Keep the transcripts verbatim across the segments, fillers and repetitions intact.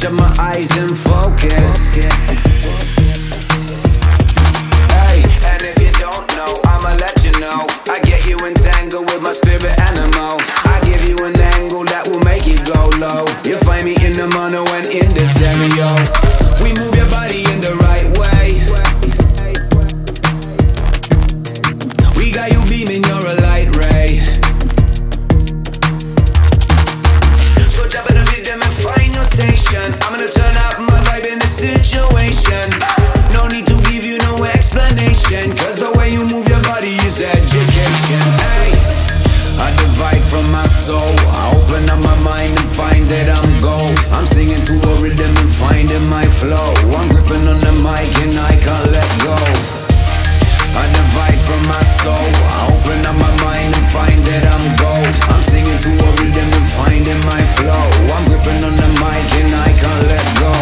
shut my eyes and focus. Hey, and if you don't know, I'ma let you know. I get you entangled with my spirit animal. I give you an angle that will make it go low. You'll find me in the mono and in the stereo. We move your body in the right way. We got you beaming, you're a light ray. So jump in the rhythm and find your station. I'm gonna turn up my vibe in the situation. No need to give you no explanation, cause the way you move your body is education. Hey, I divide from my soul. I open up my mind and find that I'm gold. I'm singing to a rhythm and finding my flow. I'm gripping on the mic and I can't let go. I divide from my soul. I open up my mind and find that I'm gold. I'm singing to a rhythm and finding my flow. I'm gripping on the mic and I can't let go.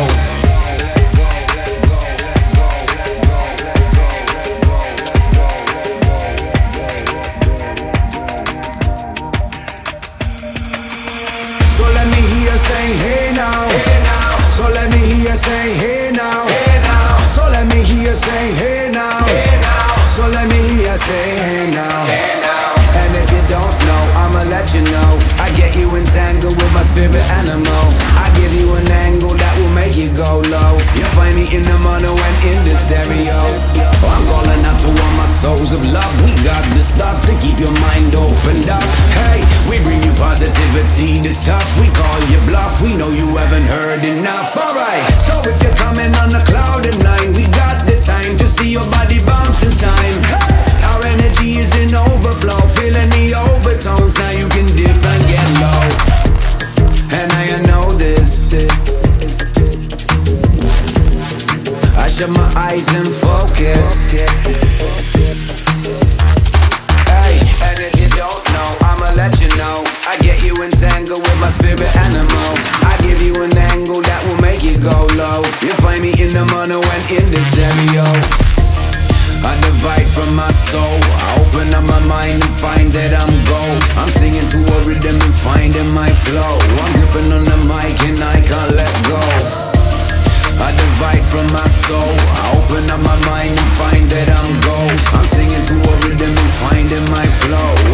So let me hear you say hey now, hey now. So let me hear you say hey now, hey now. So let me hear you say hey now, hey now. So let me hear you say hey now, hey now. And if you don't know, I'ma let you know. I get you entangled with my spirit animal. I give you an angle that will make you go low. You'll find me in the mono and in the stereo. I'm calling out to all my souls of love. We got the stuff to keep your mind opened up. Hey, we bring you positivity that's tough. We call you bluff, we know you haven't heard enough. Alright, so if you're coming on the cloud at nine, we got the time to see your body bounce in time. Our energy is in overflow, feeling the overtones. Now you can dip and get low. And I know this. I shut my eyes and focus. Hey, and if you don't know, I'ma let you know. I get you entangled with my spirit animal. I give you an angle that will make you go low. You'll find me in the mono and in the stereo. I divide from my soul. I open up my mind and find that I'm gold. I'm singing to a rhythm and finding my flow. I'm gripping on the mic and I can't let go. I divide from my soul. I open up my mind and find that I'm gold. I'm singing to a rhythm and finding my flow.